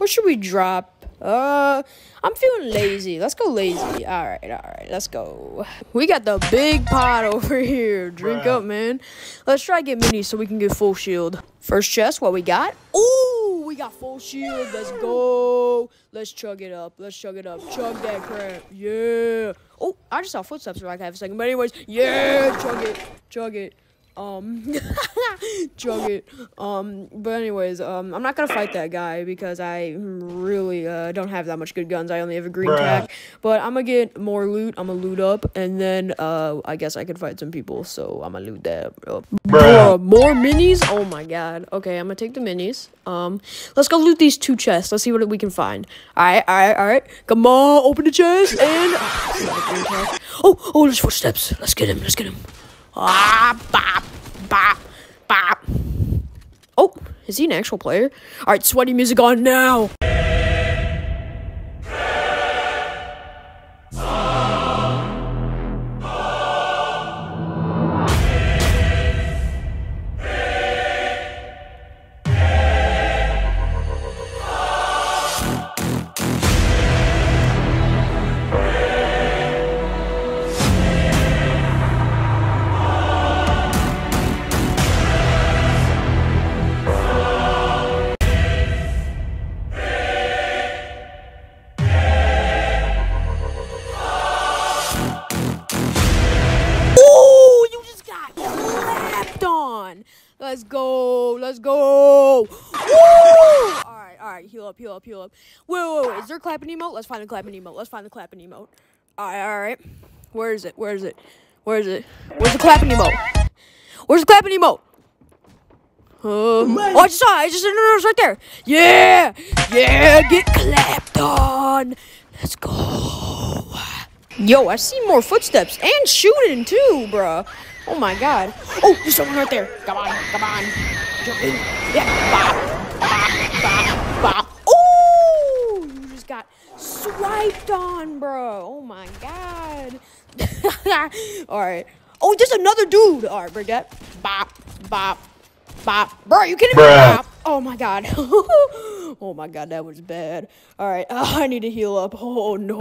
What should we drop? I'm feeling lazy. Let's go lazy. All right. Let's go. We got the big pot over here. Drink up, man. Let's try to get minis so we can get full shield. First chest, what we got? Ooh, we got full shield. Let's go. Let's chug it up. Chug that crap. Yeah. Oh, I just saw footsteps for like half a second. But anyways, yeah, chug it. Chug it. But anyways, I'm not gonna fight that guy because I really don't have that much good guns. I only have a green tack. But I'm gonna get more loot. I'm gonna loot up, and then I guess I could fight some people. So I'm gonna loot that up. More minis. Oh my god. Okay, I'm gonna take the minis. Let's go loot these 2 chests. Let's see what we can find. All right. Come on, open the chest and oh, there's footsteps. Let's get him. Bop. Oh, is he an actual player? All right, sweaty music on now. Let's go. Woo! All right, heal up. Wait. Is there a clapping emote? Let's find the clapping emote. All right. Where is it? Where's the clapping emote? Oh, I just saw it. No, it's right there. Yeah, get clapped on. Let's go. Yo, I see more footsteps and shooting too, bruh. Oh my god. Oh, there's someone right there. Come on. Jump in. Yeah. Bop. Oh, you just got swiped on, bro. Oh my god. All right. Oh, there's another dude. All right, break that. Bop. Bro, you kidding me? Bop. Oh my god. Oh my god, that was bad. All right, I need to heal up. Oh no.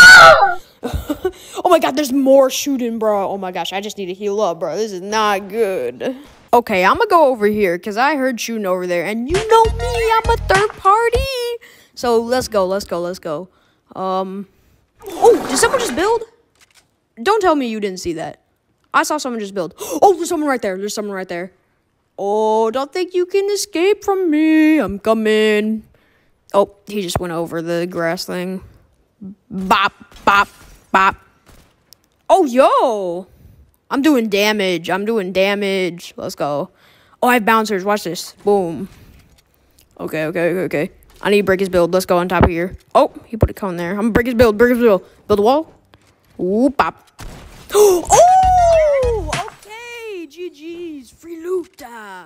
Oh my god, there's more shooting, bro. Oh my gosh, I just need to heal up, bro. This is not good. Okay, I'm gonna go over here because I heard shooting over there, and you know me, I'm a third party. So let's go. Oh, did someone just build? Don't tell me you didn't see that. I saw someone just build. Oh, there's someone right there. Oh, don't think you can escape from me. I'm coming. Oh, he just went over the grass thing. Bop. Oh, yo. I'm doing damage. Let's go. Oh, I have bouncers. Watch this. Boom. Okay. I need to break his build. Let's go on top of here. Oh, he put a cone there. I'm gonna break his build. Build a wall. Ooh, pop. Oh, okay. GG's. Free loot.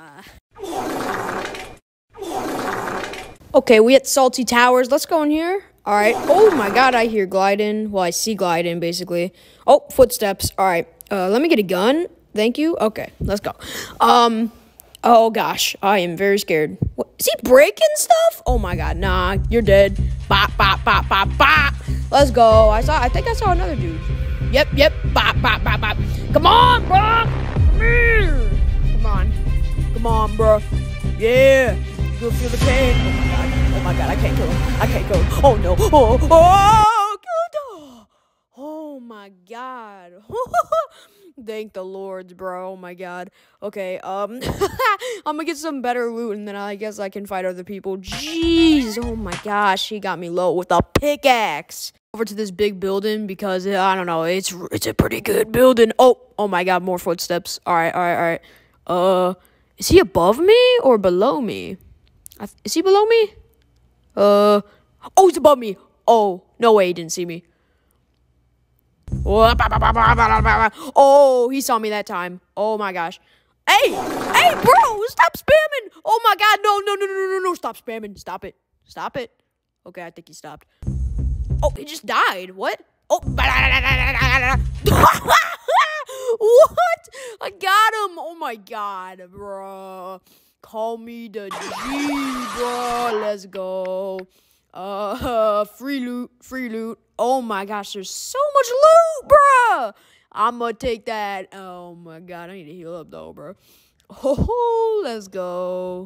Okay, we at Salty Towers. Let's go in here. All right. Oh my god, I hear gliding. Well, I see gliding, basically. Oh, footsteps. All right. Let me get a gun. Thank you. Okay, let's go. Oh gosh, I am very scared. What, is he breaking stuff? Oh my god, nah, you're dead. Bop. Let's go. I think I saw another dude. Yep. Bop. Come on, bro. Come here. Come on, bro. Yeah. You gonna feel the pain. Oh my god, I can't kill him. Oh no. Oh god. Oh my god. Thank the Lord, bro. Oh my god. Okay, I'm gonna get some better loot and then I guess I can fight other people. Jeez. Oh my gosh, he got me low with a pickaxe. Over to this big building because I don't know, it's a pretty good building. Oh my god, more footsteps. All right. Is he above me or below me? Is he below me? Oh, he's above me. Oh, no way, he didn't see me. Oh, he saw me that time. Oh my gosh. Hey, bro, stop spamming. Oh my god, no, stop spamming. Stop it. Okay, I think he stopped. Oh, he just died. What? Oh, what? I got him. Oh my god, bro. Call me the G, bro. Let's go. Free loot. Oh my gosh, there's so much loot, bro. I'ma take that. Oh my god, I need to heal up though, bro. Oh, let's go.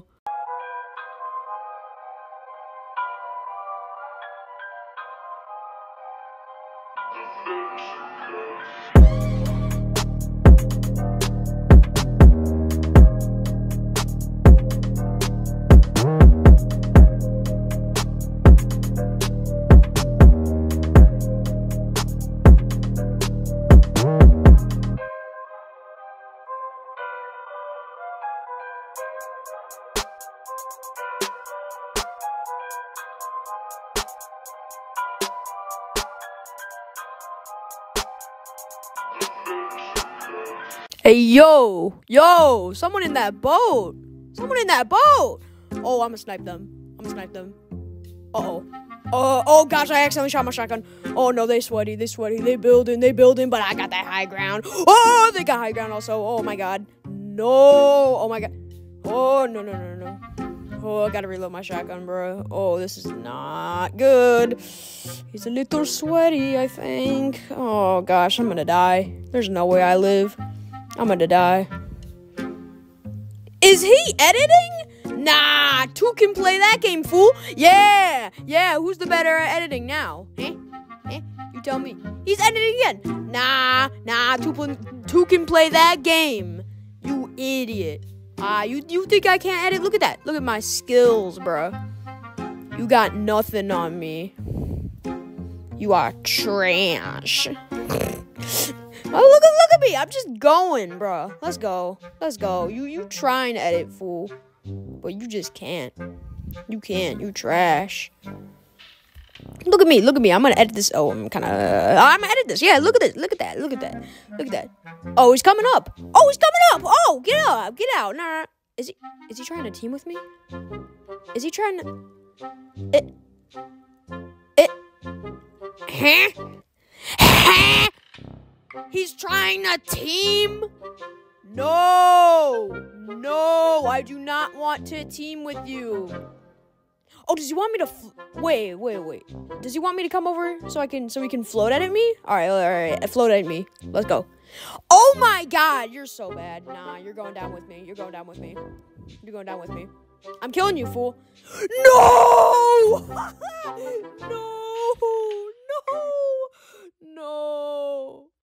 Hey, yo, someone in that boat. Oh, I'm gonna snipe them. Uh-oh. Oh gosh, I accidentally shot my shotgun. Oh no, they sweaty. They building, but I got that high ground. Oh, they got high ground also. Oh my god. No. Oh my god. Oh, no. Oh, I gotta reload my shotgun, bro. Oh, this is not good. He's a little sweaty, I think. Oh gosh, I'm gonna die. There's no way I live. I'm gonna die. Is he editing? Nah, 2 can play that game, fool. Yeah, who's the better at editing now? You tell me. He's editing again. Nah, 2 can play that game. You idiot. You think I can't edit? Look at that. Look at my skills, bro. You got nothing on me. You are trash. Oh, look at me. I'm just going, bro. Let's go. You trying to edit, fool. But you just can't. You can't. You trash. Look at me. I'm gonna edit this. Oh, I'm gonna edit this. Yeah, look at this. Look at that. Oh, he's coming up. Oh, get out. Nah. Is he trying to team with me? Is he trying to... Huh? He's trying to team? No, I do not want to team with you. Oh, does he want me to wait. Does he want me to come over so he can float at me? All right, float at me. Let's go. Oh my god, you're so bad. Nah, you're going down with me. I'm killing you, fool. No! No!